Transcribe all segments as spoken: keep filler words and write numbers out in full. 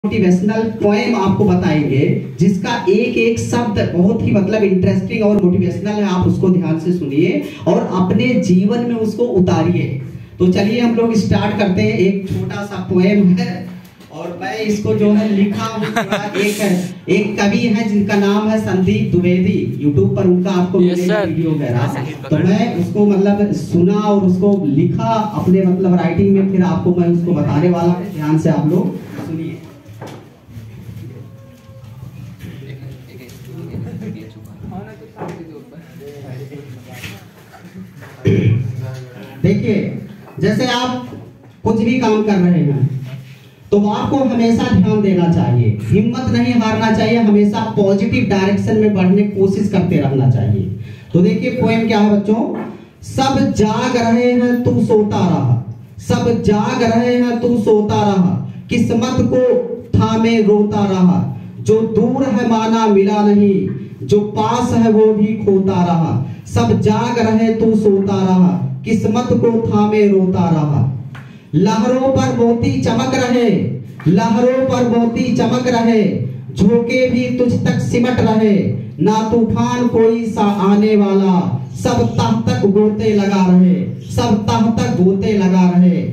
Motivational poem आपको बताएंगे जिसका एक एक शब्द बहुत ही मतलब इंटरेस्टिंग और मोटिवेशनल है। आप उसको ध्यान से सुनिए और अपने जीवन में उसको उतारिए। तो चलिए हम लोग स्टार्ट करते हैं। एक छोटा सा पोएम है और मैं इसको जो है लिखा हूँ। एक एक कवि है जिनका नाम है संदीप द्विवेदी। यूट्यूब पर उनका आपको मिलेगा वीडियो वगैरह। तो मैं उसको मतलब सुना और उसको लिखा अपने मतलब राइटिंग में, फिर आपको मैं उसको बताने वाला हूँ। ध्यान से आप लोग सुनिए। देखिए, जैसे आप कुछ भी काम कर रहे हैं तो आपको हमेशा ध्यान देना चाहिए, हिम्मत नहीं हारना चाहिए, हमेशा पॉजिटिव डायरेक्शन में बढ़ने की कोशिश करते रहना चाहिए। तो देखिए पोएम क्या है बच्चों। सब जाग रहे हैं तू सोता रहा, सब जाग रहे हैं तू सोता रहा, किस्मत को थामे रोता रहा, जो दूर है माना मिला नहीं, जो पास है वो भी खोता रहा। सब जाग रहे तू सोता रहा, किस्मत को थामे रोता रहा। लहरों पर मोती चमक रहे, लहरों पर मोती चमक रहे, झोंके भी तुझ तक सिमट रहे, ना तूफान कोई सा आने वाला, सब तह तक गोते लगा रहे, सब तह तक गोते लगा रहे।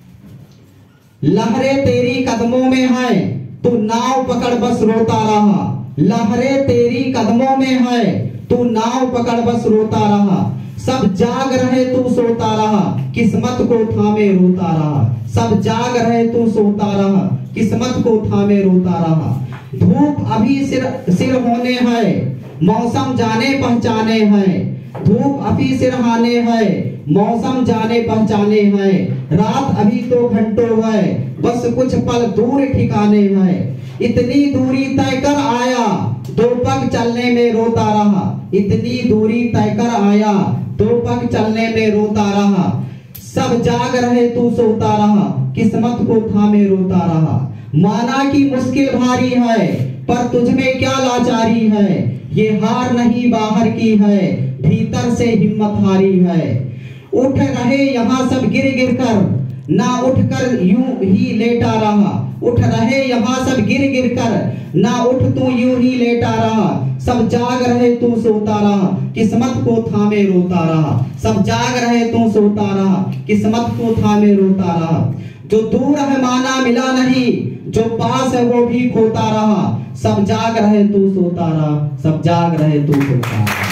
लहरें तेरी कदमों में है तू नाव पकड़ बस रोता रहा, लहरें तेरी कदमों में है तू नाव पकड़ बस रोता रहा। सब जाग रहे तू सोता रहा, किस्मत को थामे रोता रहा, सब जाग रहे तू सोता रहा, किस्मत को थामे रोता रहा। धूप अभी सिर सिर होने है, मौसम जाने पहचाने हैं, धूप अभी सिरहाने है, मौसम जाने पहचाने हैं। रात अभी तो घंटों है, बस कुछ पल दूर ठिकाने हैं। इतनी दूरी तय कर आया, दो पग चलने में रोता रहा, इतनी दूरी तय कर आया, दो पग चलने में रोता रहा। सब जाग रहे तू सोता रहा, किस्मत को थामे रोता रहा। माना कि मुश्किल भारी है पर तुझमें क्या लाचारी है, ये हार नहीं बाहर की है, भीतर से हिम्मत हारी है। उठ रहे यहाँ सब गिर गिर कर, ना उठकर यूं ही लेटा रहा, उठ रहे यहाँ सब गिर गिर कर, ना उठ तू यूं ही लेटा रहा। सब जाग रहे तू सोता रहा, किस्मत को थामे रोता रहा, सब जाग रहे तू सोता रहा, किस्मत को थामे रोता रहा। जो दूर है माना मिला नहीं, जो पास है वो भी खोता रहा, सब जाग रहे तू सोता रहा, सब जाग रहे तू सोता रहा।